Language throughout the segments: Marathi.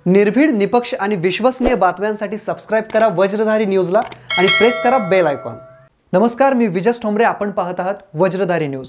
निर्भीड, निपक्ष आणि विश्वसनीय बातम्यांसाठी सबस्क्राइब करा वज्रधारी न्यूजला आणि प्रेस करा बेल आयकॉन। नमस्कार, मी विजय ठोंबरे, आपण पाहत आहात वज्रधारी न्यूज।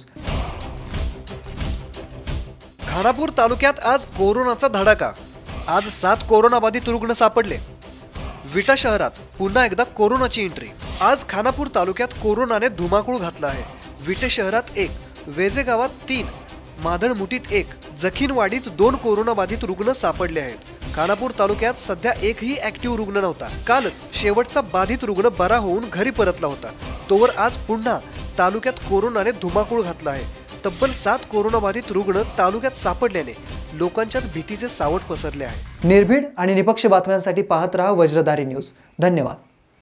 खानापूर तालुक्यात आज कोरोनाचा धडाका। आज 7 कोरोनाबाधित रुग्ण सापडले। विटा शहरात पुन्हा एकदा कोरोनाची एंट्री। आज खानापूर तालुक्यात कोरोनाने धुमाकूळ घातला आहे। विटे शहरात 1, वेजे गावात 3, माधळमुठीत 1, जखीनवाडीत 2 कोरोनाबाधित रुग्ण सापडले आहेत। खानापूर तालुक्यात सध्या एकही ऍक्टिव्ह रुग्ण नव्हता। कालच शेवटचा बाधित रुग्ण बरा होऊन घरी परतला होता। तोवर आज पुन्हा तालुक्यात कोरोनाने धुमाकूळ घातला आहे। तब्बल 7 कोरोनाबाधित रुग्ण तालुक्यात सापडल्याने लोकांच्यात भीतीचे सावट पसरले आहे। निर्भीड आणि निपक्ष बातम्यांसाठी पाहत रहा वज्रधारी न्यूज। धन्यवाद।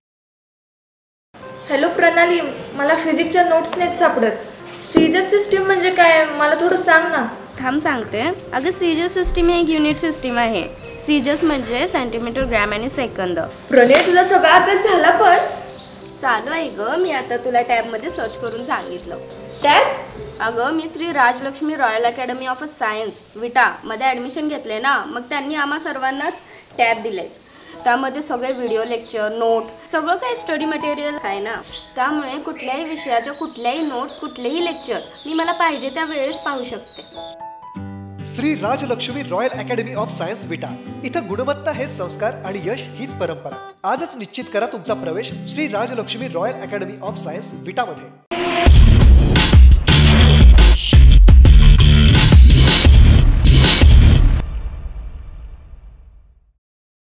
हॅलो प्रणाली, मला फिजिक्सच्या नोट्स नाहीत सापडत। सीजस सिस्टीम म्हणजे काय, मला थोडं सांग ना। थांब सांगते। अगं सीजस सिस्टीम ही एक युनिट सिस्टीम आहे। सीजस म्हणजे सेंटीमीटर, ग्रॅम आणि सेकंद। प्रणय, तुझा सगळा अभ्यास झाला पण चालू आहे ग। मी आता तुला टॅबमध्ये सर्च करून सांगितलं। टॅब? अगं मी Shri Rajalakshmi Royal Academy of Science Vita मध्ये ॲडमिशन घेतले ना, मग त्यांनी आम्हा सर्वांनाच टॅब दिले। त्यामध्ये सगळे व्हिडिओ लेक्चर, नोट, सगळं काही स्टडी मटेरियल आहे ना। त्यामुळे कुठल्याही विषयाच्या कुठल्याही नोट्स, कुठलेही लेक्चर मी मला पाहिजे त्या वेळेस पाहू शकते। Shri Rajalakshmi Royal Academy of Science Vita. इथं गुणवत्ता हे संस्कार आणि यश हीच परंपरा। आजच निश्चित करा तुमचा प्रवेश Shri Rajalakshmi Royal Academy of Science Vita मध्ये।